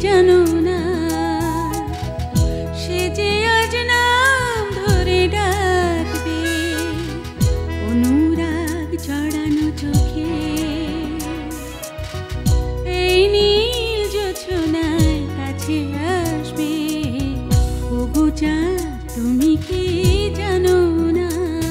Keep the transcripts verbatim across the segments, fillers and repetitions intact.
জানো না সে যে আজ নাম ধরে ডাকবে অনুরাগ জড়ানো চোখে এই নীল জোছনায় কাছে আসবে ওগো চাঁদ তুমি কি জানো না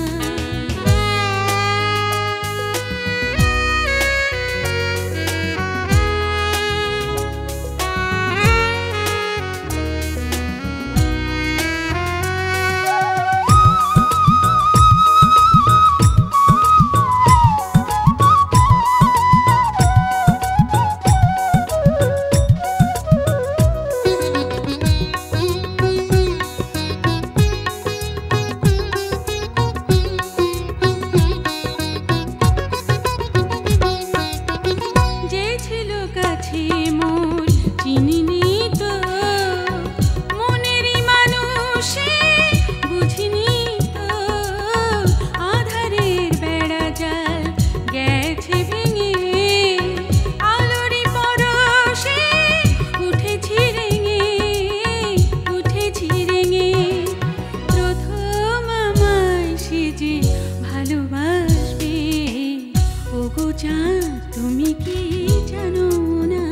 ভালোবাসবে ওগো চাঁদ তুমি কি জানো না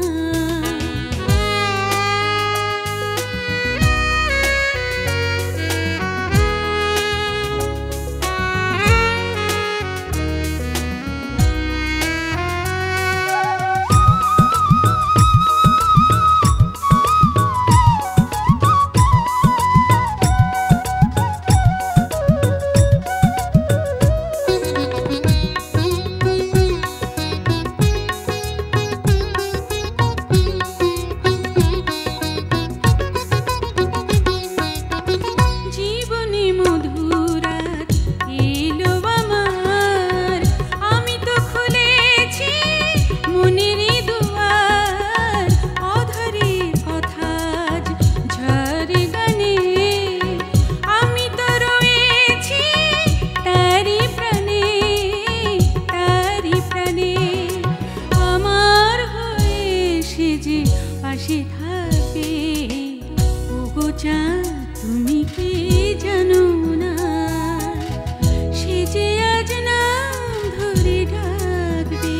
পাশে থাকবে ওগো চাঁদ তুমি কি জানো না সে যে আজ নাম ধরে ডাকবে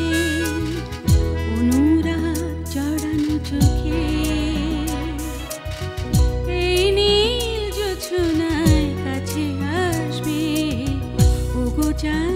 অনুরাগ জড়ানো চোখে এই নীল জোছনায় কাছে আসবে ওগো চাঁদ